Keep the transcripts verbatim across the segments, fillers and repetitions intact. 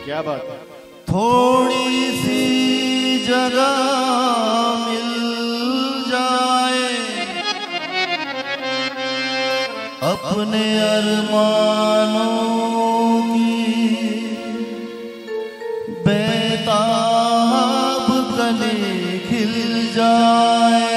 क्या बात है। थोड़ी सी जगह मिल जाए अपने अरमानों की, बेताब कली खिल जाए।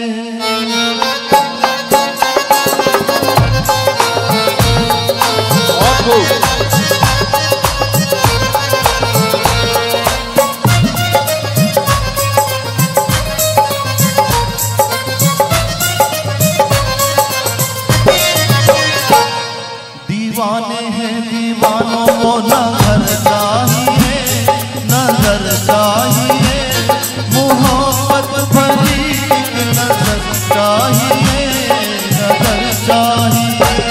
दीवाने हैं दीवानों को नजर चाहिए, नजर चाहिए, मोहब्बत भरी एक नजर चाहिए, नजर चाहिए।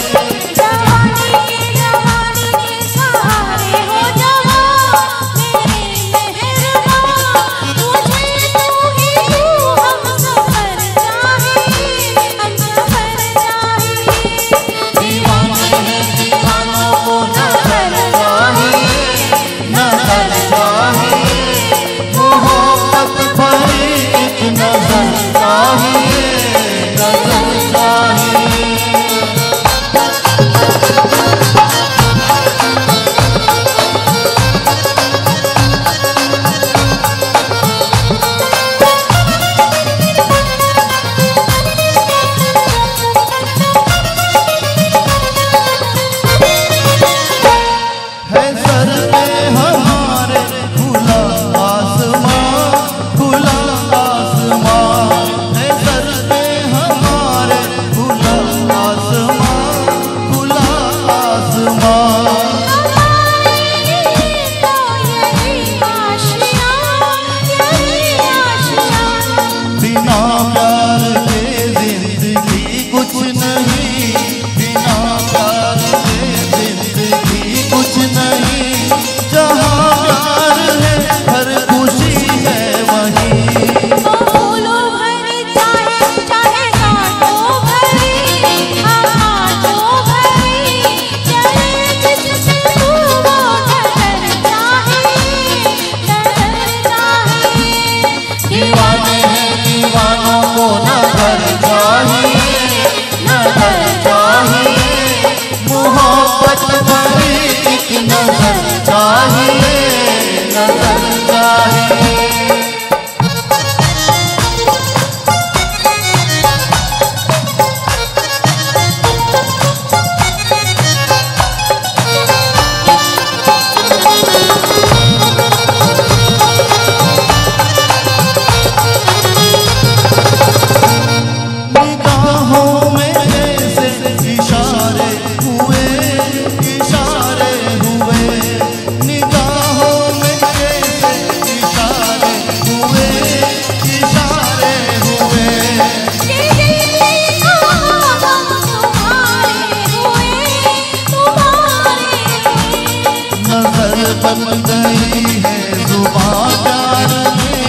बन गई है जुबां प्यार में,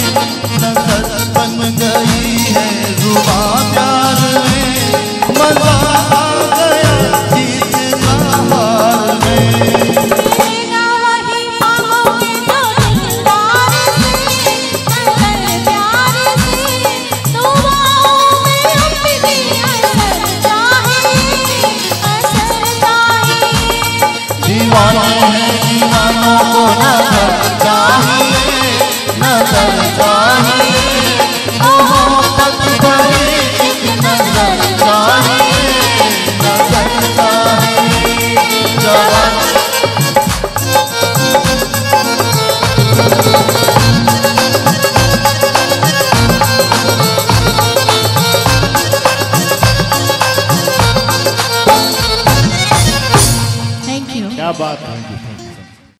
नजर बन गई है जुबां प्यार में, मजा आ गया जीतना हार में। दीवाने हैं दीवानों को ना